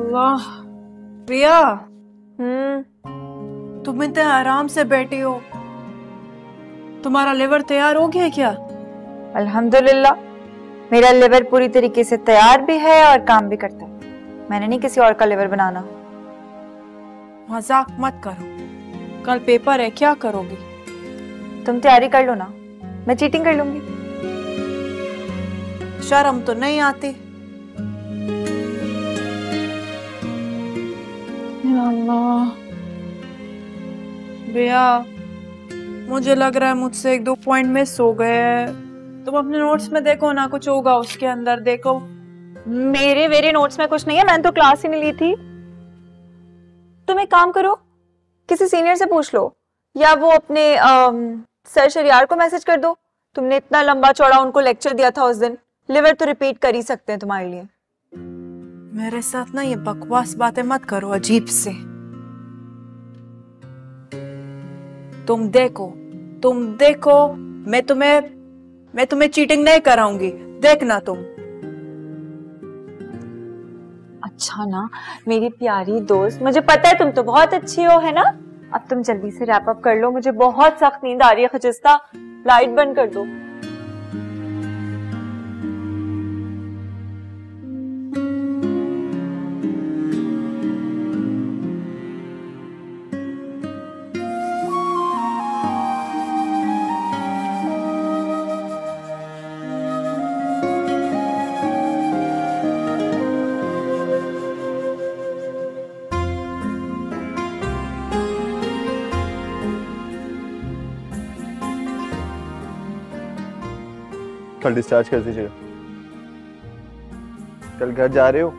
अल्लाह। प्रिया, तुम इतने आराम से बैठी हो, तुम्हारा लिवर तैयार हो गया क्या? अल्हम्दुलिल्लाह, मेरा लिवर पूरी तरीके से तैयार भी है और काम भी करता है। मैंने नहीं किसी और का लिवर बनाना। मजाक मत करो, कल पेपर है, क्या करोगी? तुम तैयारी कर लो ना, मैं चीटिंग कर लूंगी। शर्म तो नहीं आती? अल्लाह। भैया, मुझे लग रहा है मुझसे 1-2 पॉइंट मिस हो गए हैं। तुम अपने नोट्स में देखो ना, कुछ होगा उसके अंदर, देखो। मेरे नोट्स में कुछ नहीं है, मैंने तो क्लास ही नहीं ली थी। तुम एक काम करो, किसी सीनियर से पूछ लो, या वो अपने सर शरियार को मैसेज कर दो। तुमने इतना लंबा चौड़ा उनको लेक्चर दिया था उस दिन, लिवर तो रिपीट कर ही सकते हैं तुम्हारे लिए। मेरे साथ ना ये बकवास बातें मत करो अजीब से। तुम देखो, मैं तुम्हें चीटिंग नहीं कराऊंगी, देखना तुम। अच्छा ना मेरी प्यारी दोस्त, मुझे पता है तुम तो बहुत अच्छी हो, है ना? अब तुम जल्दी से रैप अप कर लो, मुझे बहुत सख्त नींद आ रही है। खजिस्ता, लाइट बंद कर दो। कल डिस्चार्ज कर दीजिएगा। कल घर जा रहे हो?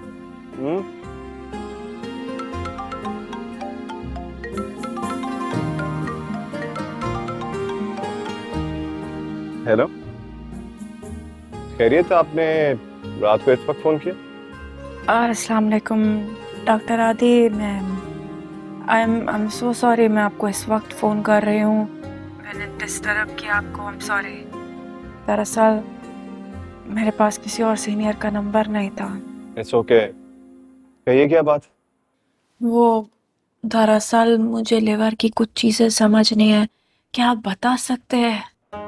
हेलो, खैरियत? आपने रात को इस वक्त फोन किया? अस्सलाम वालेकुम डॉक्टर आदि, आई एम सो सॉरी, मैं आपको इस वक्त फोन कर रही हूँ, मैंने डिस्टर्ब किया आपको, आई एम सॉरी। दरअसल मेरे पास किसी और सीनियर का नंबर नहीं था। इट्स ओके, कहिए क्या बात? वो दरअसल मुझे लिवर की कुछ चीजें समझ नहीं है, क्या आप बता सकते हैं?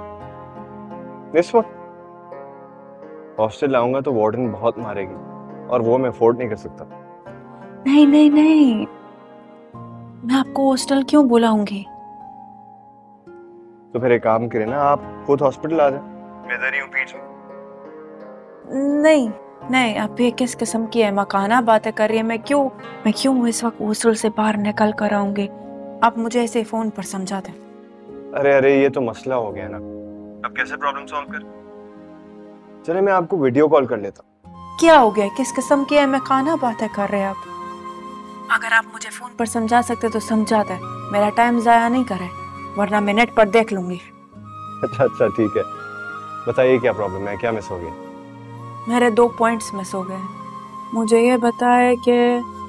इस वक्त हॉस्टल आऊंगा तो वार्डन बहुत मारेगी और वो मैं अफोर्ड नहीं कर सकता। नहीं, मैं आपको हॉस्टल क्यों बुलाऊंगी? तो फिर एक काम करें ना, आप खुद हॉस्पिटल आ जाए, मैं इधर ही हूँ पीछे। नहीं, आप ये किस किस्म की है मकाना बातें कर रही है? मैं क्यों इस वक्त हॉस्टल से बाहर निकल कर आऊंगी? आप मुझे ऐसे फोन पर समझा दें। अरे ये तो मसला हो गया ना, अब कैसे प्रॉब्लम सॉल्व कर? चले मैं आपको वीडियो कॉल कर लेता। क्या हो गया, किस किस्म की है मकाना बातें कर रहे हैं आप? अगर आप मुझे फोन पर समझा सकते तो समझा दें, मेरा टाइम जाया नहीं करे, वरना मैं नेट पर देख लूंगी। अच्छा ठीक है, बताइए क्या प्रॉब्लम है, क्या मिस हो गया? मेरे 2 पॉइंट्स मिस हो गए। मुझे ये बताए कि